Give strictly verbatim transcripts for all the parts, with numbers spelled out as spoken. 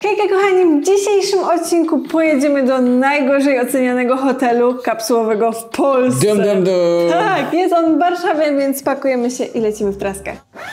Hejka kochani, w dzisiejszym odcinku pojedziemy do najgorzej ocenianego hotelu kapsułowego w Polsce. Dum, dum, dum. Tak, jest on w Warszawie, więc pakujemy się i lecimy w traskę.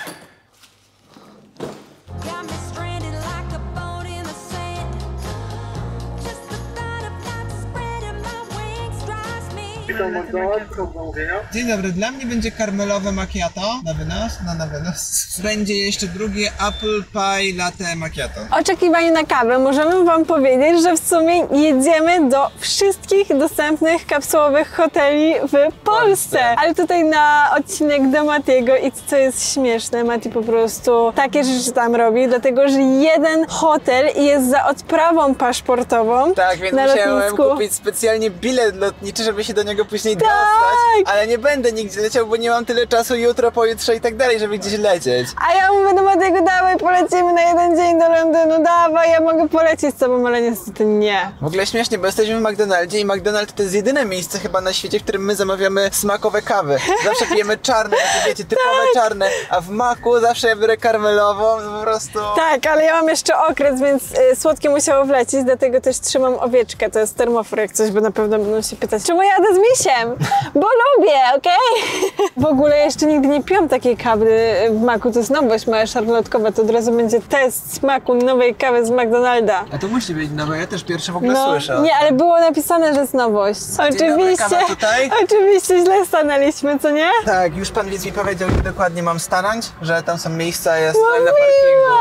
Dzień dobry, dla mnie będzie karmelowe macchiato na wynos, no na wynos. Będzie jeszcze drugie apple pie latte macchiato. W oczekiwaniu na kawę możemy wam powiedzieć, że w sumie jedziemy do wszystkich dostępnych kapsułowych hoteli w Polsce. Ale tutaj na odcinek do Matiego i co jest śmieszne, Mati po prostu takie rzeczy tam robi, dlatego że jeden hotel jest za odprawą paszportową. Tak, więc na musiałem lotnisku. kupić specjalnie bilet lotniczy, żeby się do niego później Tak. dostać, ale nie będę nigdzie leciał, bo nie mam tyle czasu jutro, pojutrze i tak dalej, żeby gdzieś lecieć. A ja mówię do Matiego, dawaj, polecimy na jeden dzień do Londynu, dawaj, ja mogę polecieć z tobą, ale niestety nie. W ogóle śmiesznie, bo jesteśmy w McDonaldzie i McDonald's to jest jedyne miejsce chyba na świecie, w którym my zamawiamy smakowe kawy. Zawsze pijemy czarne, takie wiecie, typowe Tak. czarne, a w Macu zawsze ja biorę karmelową, po prostu... Tak, ale ja mam jeszcze okres, więc y, słodkie musiało wlecieć, dlatego też trzymam owieczkę, to jest termofor, jak coś, bo na pewno będą się pytać, czemu jadę z misiem? Bo lubię, okej? Okay? W ogóle jeszcze nigdy nie piłam takiej kawy w Macu, to jest nowość moja szarlotkowa, to od razu będzie test smaku nowej kawy z McDonalda. A to musi być nowe, ja też pierwsze w ogóle No, słyszę. nie, ale było napisane, że jest nowość. Oczywiście, kawa tutaj? oczywiście źle stanęliśmy, co nie? Tak, już pan widz mi powiedział, gdzie dokładnie mam stanąć, że tam są miejsca, jest No na parkingu.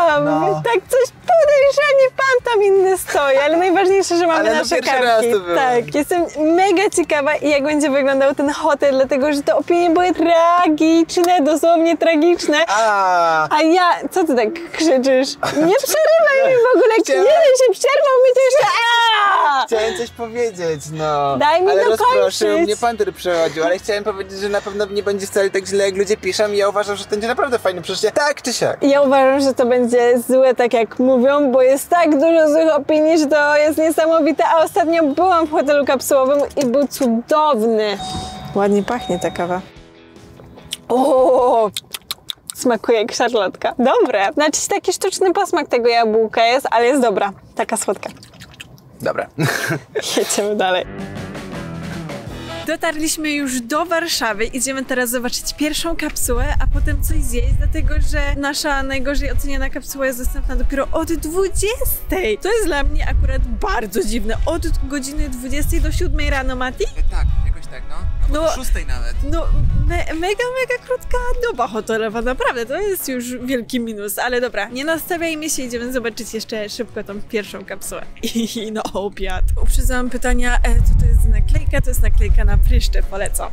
no. Tak coś podejrzanie, pan tam inny stoi, ale najważniejsze, że mamy Ale no nasze pierwszy kartki. raz tu byłem. Tak, jestem mega ciekawa, jak będzie wyglądał ten hotel, dlatego że te opinie były tragiczne, dosłownie tragiczne. A, A ja, co ty tak krzyczysz? Nie przerywaj mi w ogóle, Chciałem- jeden się przerwał mi to jeszcze. Aaa! chciałem coś powiedzieć, no. Daj mi ale dokończyć. rozproszył mnie pan, który przechodził, ale chciałem powiedzieć, że na pewno nie będzie wcale tak źle, jak ludzie piszą i ja uważam, że to będzie naprawdę fajne przeżycie. Tak czy siak. Ja uważam, że to będzie złe, tak jak mówią, bo jest tak dużo złych opinii, że to jest niesamowite, a ostatnio byłam w hotelu kapsułowym i był cudowny. Ładnie pachnie ta kawa. O, smakuje jak szarlotka. Dobre. Znaczy taki sztuczny posmak tego jabłka jest, ale jest dobra. Taka słodka. Dobra. Jedziemy dalej. Dotarliśmy już do Warszawy, idziemy teraz zobaczyć pierwszą kapsułę, a potem coś zjeść, dlatego że nasza najgorzej oceniana kapsuła jest dostępna dopiero od dwudziestej. To jest dla mnie akurat bardzo dziwne. Od godziny dwudziestej do siódmej rano, Mati? Tak, jakoś tak, no. Albo No. do szóstej nawet. No, me mega, mega krótka doba hotelowa, naprawdę, to jest już wielki minus, ale dobra, nie nastawiajmy się, idziemy zobaczyć jeszcze szybko tą pierwszą kapsułę. I no, obiad. Uprzedzałam pytania, e, co to jest za naklejka? To jest naklejka na pryszcze, polecam.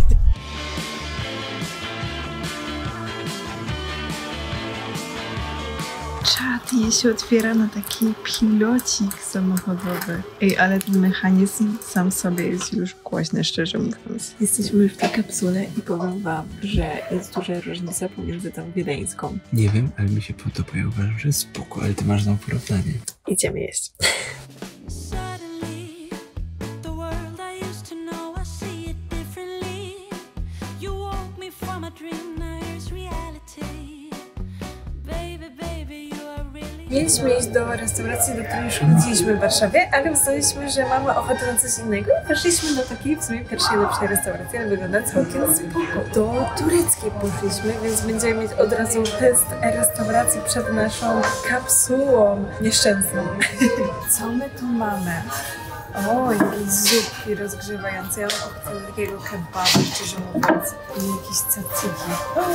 Czad jej się otwiera na taki pilocik samochodowy. Ej, ale ten mechanizm sam sobie jest już głośny, szczerze mówiąc. Jesteśmy w tej kapsule i powiem wam, że jest duża różnica pomiędzy tą wiedeńską. Nie wiem, ale mi się podoba. Ja uważam, że jest spoko, ale ty masz znowu porównanie. Idziemy jeść. Suddenly, the world I used to know, I see it differently. You woke me from a dream, now here's reality. Baby, baby, you are really... Mieliśmy iść do restauracji, do której już chodziliśmy w Warszawie, ale uznaliśmy, że mamy ochotę na coś innego i weszliśmy do takiej w sumie pierwszej lepszej restauracji, ale wygląda całkiem spoko. Do tureckiej poszliśmy, więc będziemy mieć od razu test restauracji przed naszą kapsułą nieszczęsną. Co my tu mamy? O, jakieś zupki rozgrzewające. Ja mam ochotę na takiego kebabu, szczerze mówiąc. I jakieś cacyki.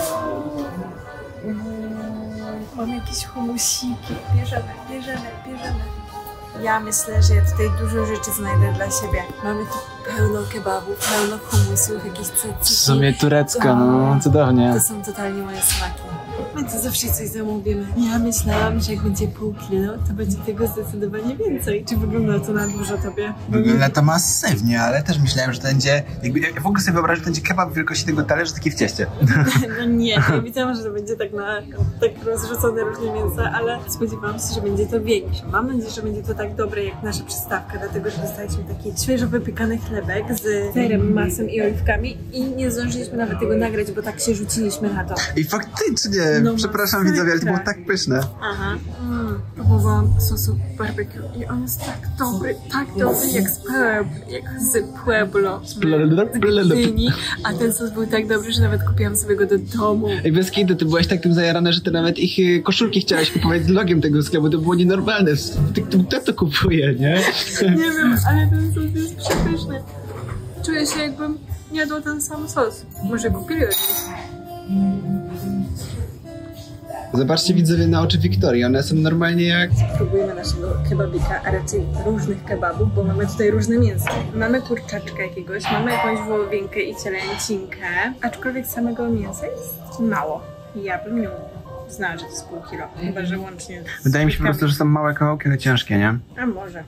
Mam jakieś humusiki. Bierzemy, bierzemy, bierzemy. Ja myślę, że ja tutaj dużo rzeczy znajdę dla siebie. Mamy tu pełno kebabów, pełno humusów, jakieś cacyki. W sumie turecka, no cudownie. To są totalnie moje smaki. My to zawsze coś zamówimy. Ja myślałam, że jak będzie pół kilo, to będzie tego zdecydowanie więcej. Czy wygląda to na dużo tobie? Wygląda to masywnie, ale też myślałem, że to będzie... Jakby, ja w ogóle sobie wyobrażam, że to będzie kebab wielkości tego talerza, taki w cieście. No nie, ja wiedziałam, że to będzie tak na tak rozrzucone różne mięsa, ale spodziewałam się, że będzie to większe. Mam nadzieję, że będzie to tak dobre jak nasza przystawka, dlatego że dostaliśmy taki świeżo wypiekany chlebek z serem, masem i oliwkami i nie zdążyliśmy nawet tego nagrać, bo tak się rzuciliśmy na to. I faktycznie, No przepraszam masakra. widzowie, ale to było tak pyszne. Aha, mm, to było spróbowałam sosu barbecue i on jest tak dobry, tak dobry jak z Pueblo, jak z Pueblo, z Gdyni, a ten sos był tak dobry, że nawet kupiłam sobie go do domu. Ej, bez kitu, ty byłaś tak tym zajarana, że ty nawet ich y, koszulki chciałaś kupować z logiem tego sklepu, to było nienormalne. Kto to kupuje, nie? Nie wiem, ale ten sos jest przepyszny. Czuję się, jakbym jadła ten sam sos. Może kupili jakiś. Zobaczcie widzowie na oczy Wiktorii, one są normalnie jak... Próbujemy naszego kebabika, a raczej różnych kebabów, bo mamy tutaj różne mięsa. Mamy kurczaczka jakiegoś, mamy jakąś wołowinkę i cielęcinkę, aczkolwiek samego mięsa jest mało. Ja bym nie znała, że to jest pół kilo, chyba że łącznie... Wydaje mi się po prostu, że są małe kawałki, ale ciężkie, nie? A może.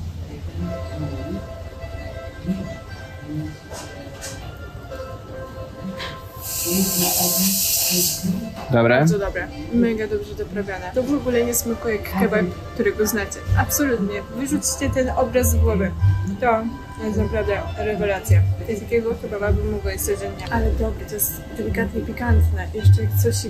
Dobre? Bardzo dobre. Mega dobrze doprawione. To w ogóle nie smakuje jak kebab, którego znacie. Absolutnie. Wyrzućcie ten obraz z głowy. To jest naprawdę rewelacja. I takiego kebaba bym mogła jeść codziennie. Ale dobry, to jest delikatnie pikantne. Jeszcze jak coś...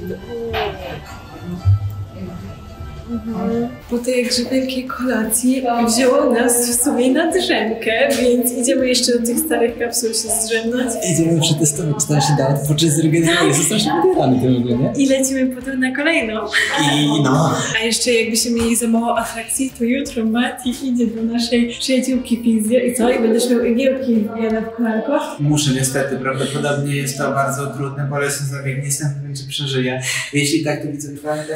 Mhm. Po tej jakże wielkiej kolacji wzięło nas w sumie na drzemkę, więc idziemy jeszcze do tych starych kapsuł się zdrzemnąć. Idziemy przetestować, czy tam się da, to czy zregeneruje. Są strasznie podjarane tym w ogóle, nie? I lecimy potem na kolejną. I no. A jeszcze jakbyśmy mieli za mało atrakcji, to jutro Mati idzie do naszej przyjaciółki Fizjo i co? I będziesz miał igiełki wbijane w kolanko? Muszę niestety, prawdopodobnie jest to bardzo trudny bolesny zabieg, niestety nie wiem, czy przeżyję. Jeśli tak, to widzę naprawdę.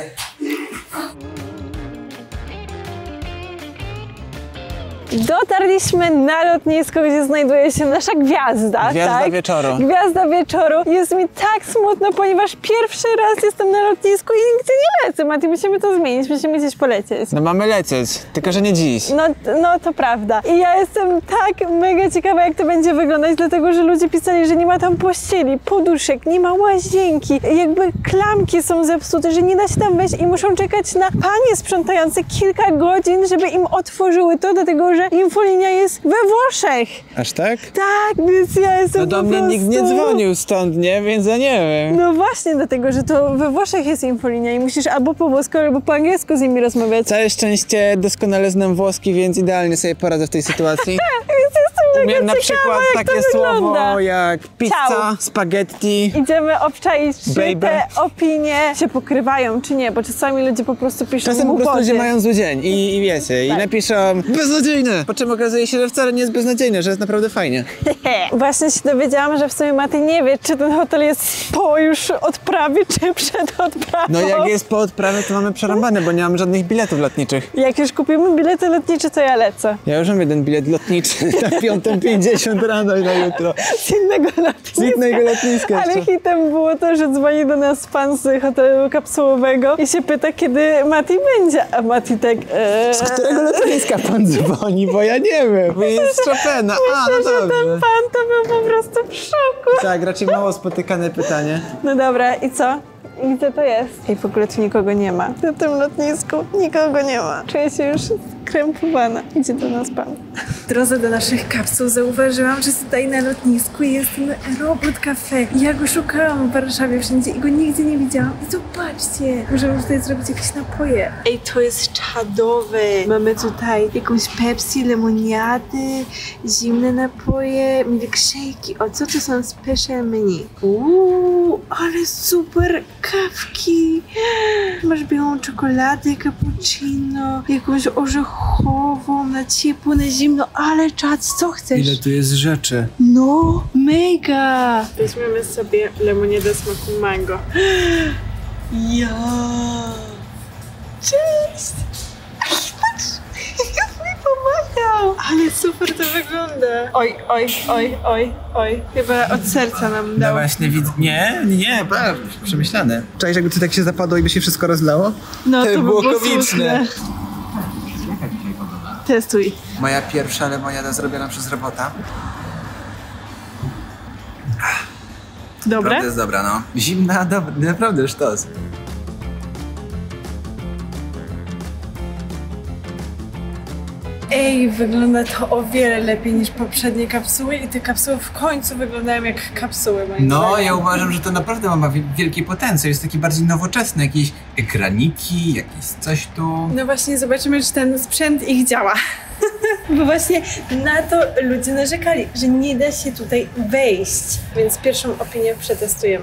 Dotarliśmy na lotnisko, gdzie znajduje się nasza gwiazda. Gwiazda tak? wieczoru. Gwiazda wieczoru. Jest mi tak smutno, ponieważ pierwszy raz jestem na lotnisku i nigdzie nie lecę. Mati, musimy to zmienić, musimy gdzieś polecieć. No mamy lecieć, tylko że nie dziś. No, no to prawda. I ja jestem tak mega ciekawa, jak to będzie wyglądać, dlatego że ludzie pisali, że nie ma tam pościeli, poduszek, nie ma łazienki, jakby klamki są zepsute, że nie da się tam wejść i muszą czekać na panie sprzątające kilka godzin, żeby im otworzyły to, dlatego że infolinia jest we Włoszech. Aż tak? Tak, więc ja jestem No do po mnie prostu... nikt nie dzwonił stąd, nie? Więc ja nie wiem. No właśnie, dlatego że to we Włoszech jest infolinia i musisz albo po włosku, albo po angielsku z nimi rozmawiać. Całe szczęście doskonale znam włoski, więc idealnie sobie poradzę w tej sytuacji. Więc jestem mega Umiem na ciekawa, przykład jak takie to słowo wygląda. jak pizza, Ciao. spaghetti. Idziemy obczaić, czy Baby. te opinie się pokrywają, czy nie, bo czasami ludzie po prostu piszą Czasem po prostu głupoty. ludzie mają zły dzień i, i wiecie, i Tak. napiszą beznadziejne, po czym okazuje się, że wcale nie jest beznadziejne, że jest naprawdę fajnie. Właśnie się dowiedziałam, że w sumie Mati nie wie, czy ten hotel jest po już odprawie, czy przed odprawą. No jak jest po odprawie, to mamy przerąbane, bo nie mam żadnych biletów lotniczych. Jak już kupimy bilety lotnicze, to ja lecę. Ja już mam jeden bilet lotniczy na piątą pięćdziesiąt rano i na jutro. Z innego lotniska. Z innego lotniska Ale jeszcze. hitem było to, że dzwoni do nas pan z hotelu kapsułowego i się pyta, kiedy Mati będzie. A Mati tak... Ee... Z którego lotniska pan dzwoni, bo ja nie wiem. Bo jest z Chopina. A, no Myślę, że ten dobrze. pan to był po prostu w szoku. Tak, raczej mało spotykane pytanie. No dobra, i co? I gdzie to jest? I w ogóle tu nikogo nie ma. Na tym lotnisku nikogo nie ma. Czuję się już skrępowana. Idzie do nas pan. W drodze do naszych kapsuł zauważyłam, że tutaj na lotnisku jest ten robot cafe. Ja go szukałam w Warszawie wszędzie i go nigdzie nie widziałam. I zobaczcie, możemy tutaj zrobić jakieś napoje. Ej, to jest czadowe. Mamy tutaj jakąś Pepsi, lemoniady, zimne napoje, milkshake'i. O, co to są special menu? Uuu, ale super kawki. Masz białą czekoladę, cappuccino, jakąś orzechową, na ciepło, na zimno, ale czad, co chcesz? Ile tu jest rzeczy. No, mega! Weźmiemy sobie lemoniadę smaku mango. Ja! Cześć! Patrz! Jak mi pomagał! Ale super to wygląda! Oj, oj, oj, oj, oj. Chyba od serca nam No dał. właśnie widzę. Nie, nie, bardzo przemyślane. Cześć, jakby tu tak się zapadło i by się wszystko rozlało? No, to by było było komiczne. słuszne. Testuj. Moja pierwsza lemoniada zrobiona przez robota. Dobre? Naprawdę jest dobra, no. Zimna, dobra, naprawdę sztos. Ej, wygląda to o wiele lepiej niż poprzednie kapsuły i te kapsuły w końcu wyglądają jak kapsuły, moim No, zdaniem. ja uważam, że to naprawdę ma wi- wielki potencjał. Jest taki bardziej nowoczesny, jakieś ekraniki, jakieś coś tu. No właśnie, zobaczymy, czy ten sprzęt ich działa. Bo właśnie na to ludzie narzekali, że nie da się tutaj wejść. Więc pierwszą opinię przetestujemy.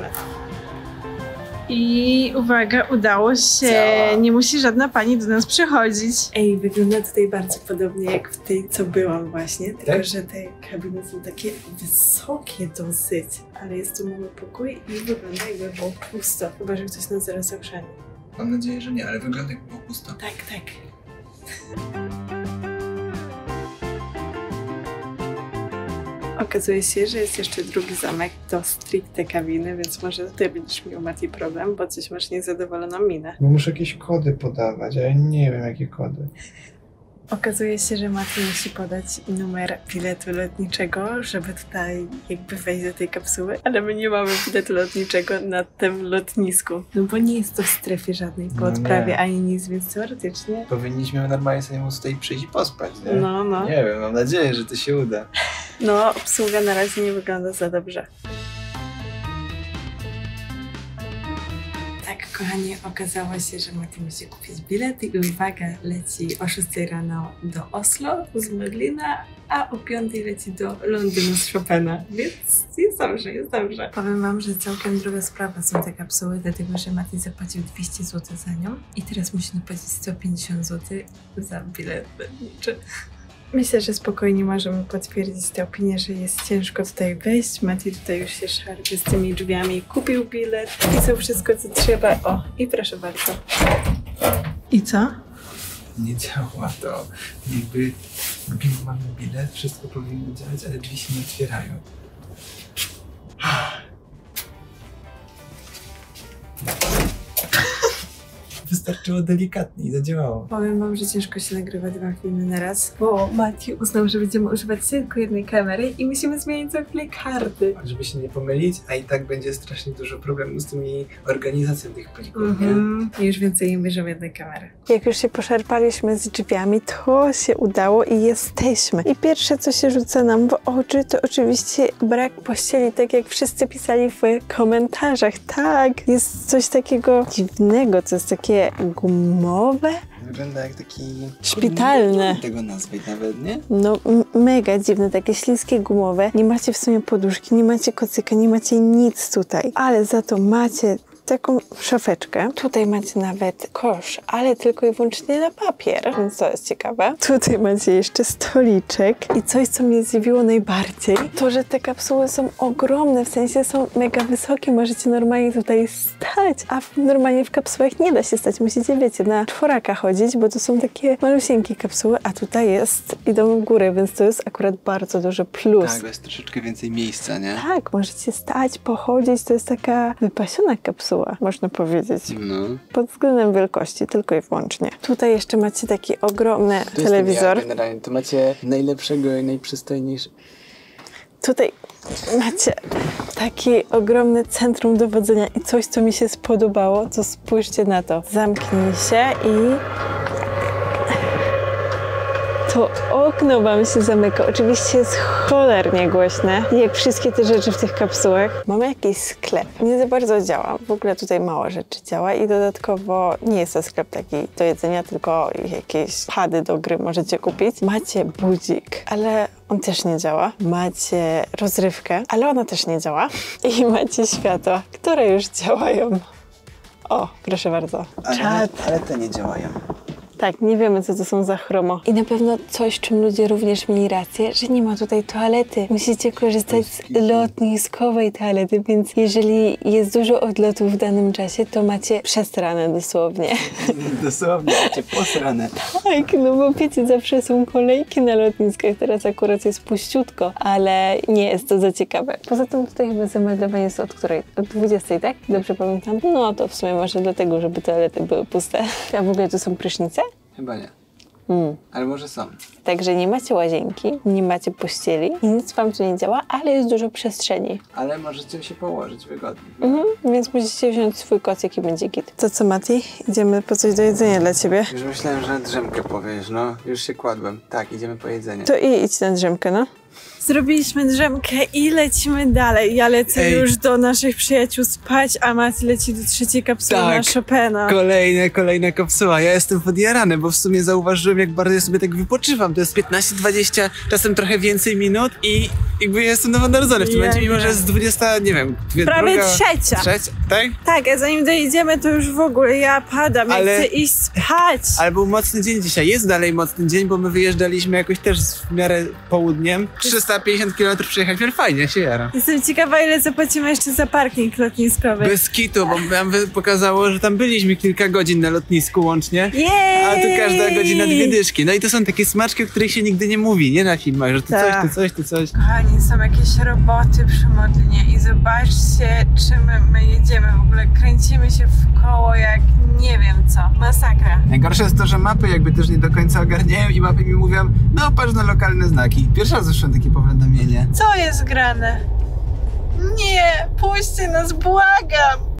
I uwaga, udało się. Działa. Nie musi żadna pani do nas przychodzić. Ej, wygląda tutaj bardzo podobnie jak w tej, co byłam właśnie. Tylko, Tak? że te kabiny są takie wysokie dosyć. Ale jest tu mały pokój i wygląda jakby było pusto. Chyba, że ktoś nas zaraz ochrzani. Mam nadzieję, że nie, ale wygląda jakby było pusto. Tak, tak. Okazuje się, że jest jeszcze drugi zamek do stricte kabiny, więc może tutaj będziesz miał, Mati, problem, bo coś masz niezadowoloną minę. Bo muszę jakieś kody podawać, a ja nie wiem jakie kody. Okazuje się, że Mati musi podać numer biletu lotniczego, żeby tutaj jakby wejść do tej kapsuły, ale my nie mamy biletu lotniczego na tym lotnisku. No bo nie jest to w strefie żadnej po No nie. odprawie ani nic, więc teoretycznie... Powinniśmy normalnie sobie móc tutaj przyjść i pospać, nie? No, no. Nie wiem, mam nadzieję, że to się uda. No, obsługa na razie nie wygląda za dobrze. Tak, kochani, okazało się, że Mati musi kupić bilety i uwaga, leci o szóstej rano do Oslo z Medlina, a o piątej leci do Londynu z Chopina, więc jest dobrze, jest dobrze. Powiem wam, że całkiem druga sprawa są te kapsuły, dlatego że Mati zapłacił dwieście złotych za nią i teraz musi napłacić sto pięćdziesiąt złotych za bilet lotniczy. Myślę, że spokojnie możemy potwierdzić tę opinię, że jest ciężko tutaj wejść. Mati tutaj już się szarpie z tymi drzwiami, kupił bilet, pisał wszystko, co trzeba. O, i proszę bardzo. I co? Nie działa to. Jakby mimo mamy bilet, wszystko powinno działać, ale drzwi się nie otwierają. Wystarczyło delikatnie i zadziałało. Powiem wam, że ciężko się nagrywa dwa filmy na raz, bo Mati uznał, że będziemy używać tylko jednej kamery i musimy zmienić za chwilę karty. Żeby się nie pomylić, a i tak będzie strasznie dużo problemów z tymi organizacją tych plików, nie? Mhm. I już więcej nie bierzemy jednej kamery. Jak już się poszarpaliśmy z drzwiami, to się udało i jesteśmy. I pierwsze, co się rzuca nam w oczy, to oczywiście brak pościeli, tak jak wszyscy pisali w komentarzach. Tak, jest coś takiego dziwnego, co jest takie gumowe. Wygląda jak taki... Szpitalne. Nie wiem tego nazwać nawet, nie? No m- mega dziwne, takie śliskie, gumowe. Nie macie w sumie poduszki, nie macie kocyka, nie macie nic tutaj. Ale za to macie taką szafeczkę. Tutaj macie nawet kosz, ale tylko i wyłącznie na papier, więc to jest ciekawe. Tutaj macie jeszcze stoliczek i coś, co mnie zdziwiło najbardziej, to, że te kapsuły są ogromne, w sensie są mega wysokie, możecie normalnie tutaj stać, a w, normalnie w kapsułach nie da się stać, musicie, wiecie, na czworaka chodzić, bo to są takie malusieńkie kapsuły, a tutaj jest, idą w górę, więc to jest akurat bardzo duży plus. Tak, bo jest troszeczkę więcej miejsca, nie? Tak, możecie stać, pochodzić, to jest taka wypasiona kapsuła, można powiedzieć. No. Pod względem wielkości, tylko i wyłącznie. Tutaj jeszcze macie taki ogromny telewizor. Generalnie to macie najlepszego i najprzystojniejszego. Tutaj macie takie ogromne centrum dowodzenia i coś, co mi się spodobało, to spójrzcie na to. Zamknij się i to okno wam się zamyka. Oczywiście jest cholernie głośne, jak wszystkie te rzeczy w tych kapsułach. Mamy jakiś sklep. Nie za bardzo działa. W ogóle tutaj mało rzeczy działa i dodatkowo nie jest to sklep taki do jedzenia, tylko jakieś pady do gry możecie kupić. Macie budzik, ale on też nie działa. Macie rozrywkę, ale ona też nie działa. I macie światła, które już działają. O, proszę bardzo. Czad. Ale te nie działają. Tak, nie wiemy, co to są za chromo. I na pewno coś, czym ludzie również mieli rację, że nie ma tutaj toalety. Musicie korzystać z lotniskowej toalety, więc jeżeli jest dużo odlotów w danym czasie, to macie przesrane dosłownie. Dosłownie, macie posrane. Tak, no bo wiecie, zawsze są kolejki na lotniskach, teraz akurat jest puściutko, ale nie jest to za ciekawe. Poza tym tutaj chyba zameldowanie jest od której? Od dwudziestej, tak? Dobrze pamiętam? No to w sumie może dlatego, żeby toalety były puste. A w ogóle to są prysznice? Chyba nie. Mm. Ale może są. Także nie macie łazienki, nie macie pościeli i nic wam tu nie działa, ale jest dużo przestrzeni. Ale możecie się położyć wygodnie. Mhm, więc musicie wziąć swój kocyk i będzie git. To co, Mati? Idziemy po coś do jedzenia dla ciebie? Już myślałem, że na drzemkę powiesz, no. Już się kładłem. Tak, idziemy po jedzenie. To i idź na drzemkę, no. Zrobiliśmy drzemkę i lecimy dalej. Ja lecę Ej. już do naszych przyjaciół spać, a Mati leci do trzeciej kapsuły Tak. na Chopina. Kolejne, kolejna kapsuła. Ja jestem podjarany, bo w sumie zauważyłem, jak bardzo ja sobie tak wypoczywam. To jest piętnaście dwadzieścia, czasem trochę więcej minut i jakby jestem nowonarodzony w tym Ja momencie, mimo wiem. że jest dwudziesta, nie wiem, dwie, Prawie druga, trzecia. Trzecia, tak? Tak, a zanim dojedziemy, to już w ogóle ja padam, ja Ale- chcę iść spać. Ale był mocny dzień dzisiaj. Jest dalej mocny dzień, bo my wyjeżdżaliśmy jakoś też w miarę południem. trzysta pięćdziesiąt kilometrów przejechać, ale fajnie, się jaram. Jestem ciekawa, ile zapłacimy jeszcze za parking lotniskowy. Bez kitu, bo nam wy- pokazało, że tam byliśmy kilka godzin na lotnisku łącznie. Jej! A tu każda godzina dwie dyszki. No i to są takie smaczki, o których się nigdy nie mówi, nie na filmach, że tu Tak. coś, tu coś, tu coś. Kochani, są jakieś roboty przy Modlinie i zobaczcie, czym my jedziemy. W ogóle kręcimy się w koło jak nie wiem co. Masakra. Najgorsze jest to, że mapy jakby też nie do końca ogarniają i mapy mi mówią, no patrz na lokalne znaki. Pierwszy raz słyszałem takie powiadomienie. Co jest grane? Nie, puśćcie nas, błagam!